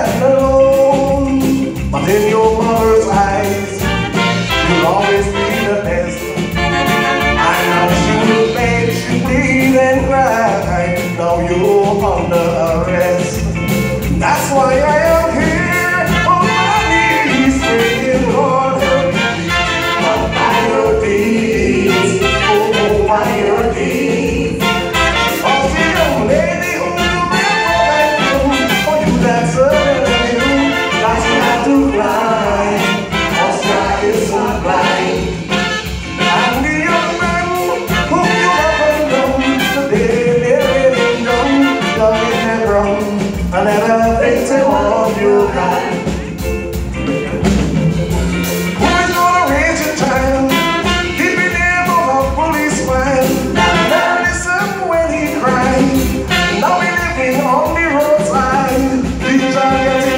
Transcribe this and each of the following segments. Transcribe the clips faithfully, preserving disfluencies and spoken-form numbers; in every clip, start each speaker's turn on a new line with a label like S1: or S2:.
S1: stand alone, but in your mother's eyes, you'll always be the best. I know she will beg, she bleed and cry. Now you're under arrest. That's why I am here on my knees, praying, Lord, help me, but by your deeds, oh, by your deeds. Oh, the young lady who you remember, for you that servant you, that you have to cry, for sky is so blind. And the young man whom you have undone, today they're letting down, young in the ground, and never victim of your crime. Who is gonna raise your child, keeping him of a policeman? Now listen when he cries. Now we living on the roadside. These are getting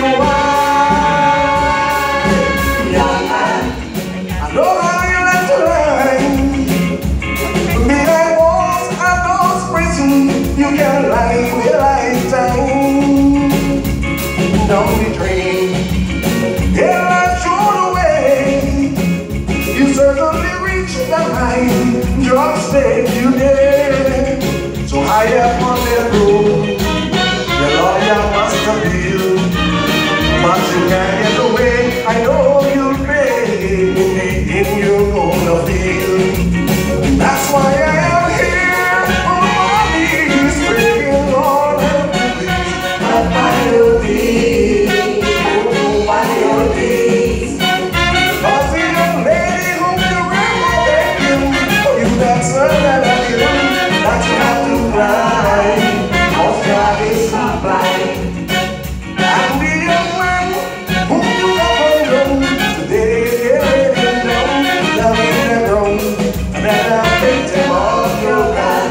S1: wild. Young man, I know how you like to rhyme. Behind walls and those prisons, you can lie a lifetime. Down the drain, yeah, life thrown away. You certainly reached the height, drugs take you there. So high up on the road, your lawyer must appeal, but you can't get away. I know you'll pay in your own field. That's why I am here on my knees, praying, Lord, help me please, but by your deeds, oh, by your deeds. Cause the young lady whom you remember, for you that servant of you, that you have to cry, cause God is not blind. And the young man whom you have undone, today they're letting down, down in the ground, and then I picked him off your gun.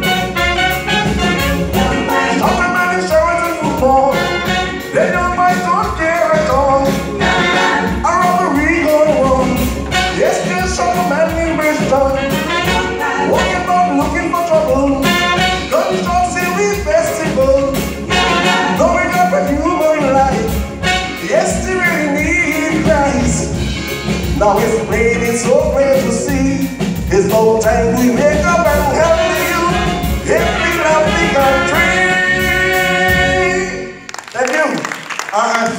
S1: Other man is shouting for more, they don't mind, don't care at all. A robbery gone wrong, yes, just shot a man in Bristol. Walking about looking for trouble, gunshots in the festival. Going up a human life, yes, they really need Christ. Now it's plain, it's so plain to see. It's about time we make up and help you if we love the country. Thank you. Uh,